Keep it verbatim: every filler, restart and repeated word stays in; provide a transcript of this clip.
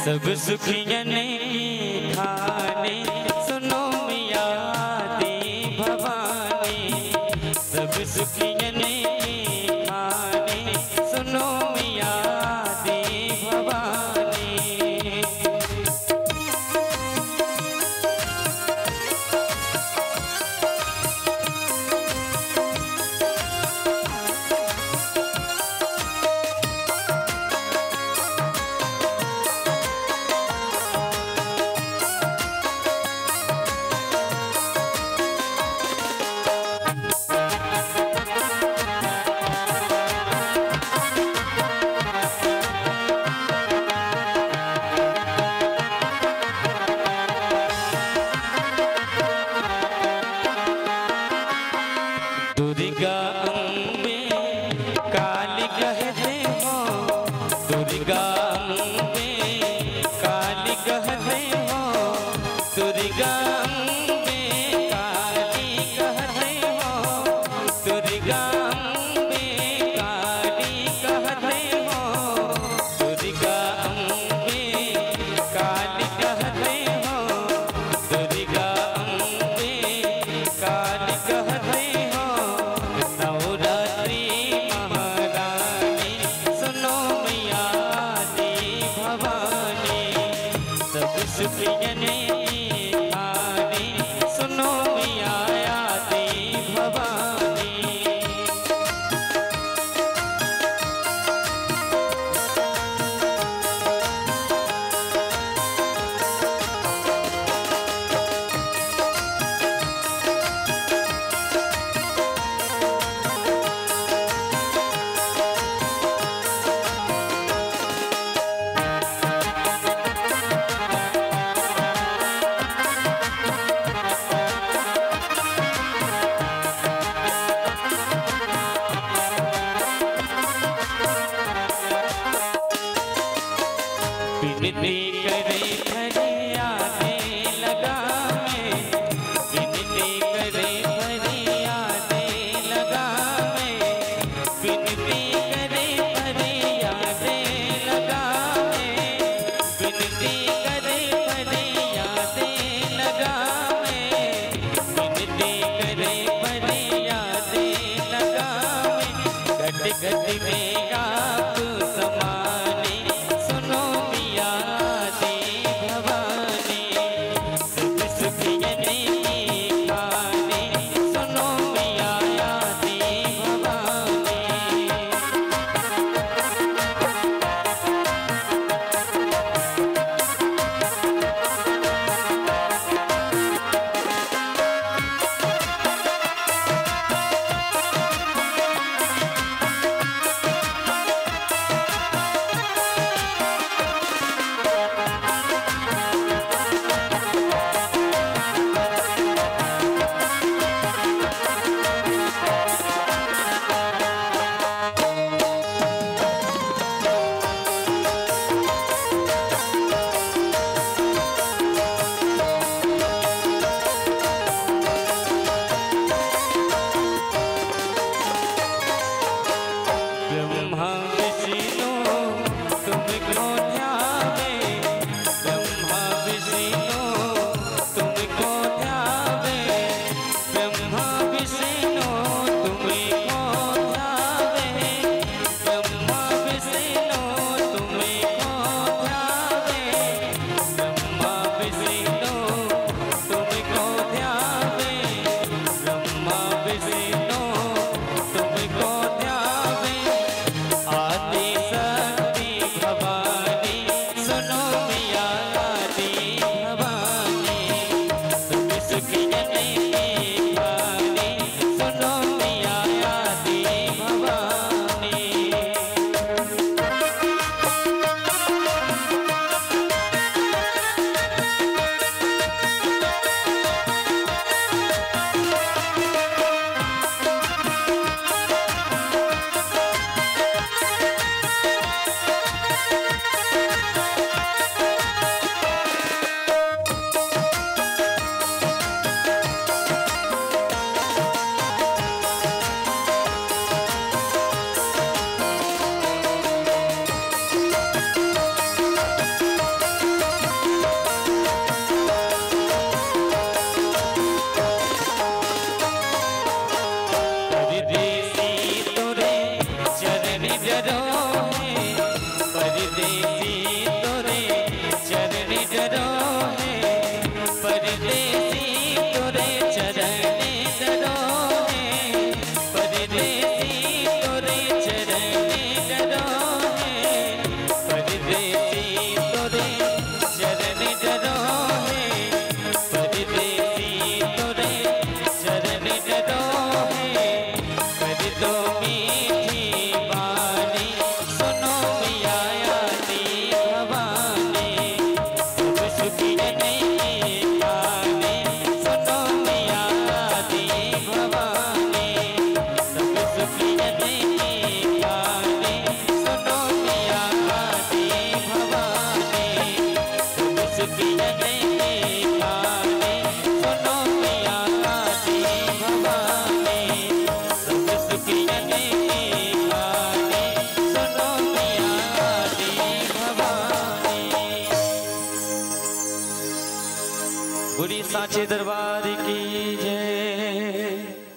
सब सुखियन की खाने सुनो मिया दी भवानी, सब सुखियन की खाने सुनो मिया दी भवानी। दुर्गा अम्बे काली कहते हो, दुर्गा अम्बे काली कहते हो, दुर्गा अम्बे काली कहते हो, दुर्गा अम्बे काली कहते हो, दुर्गा अम्बे काली कहते हो, दुर्गा अम्बे काली कहते हो। नौ सुखियन के गाने सुनो पिया आदि भवानी, सब सुखियन के गाने सुनो पिया आदि भवानी। बुरी सांचे दरबार की जय।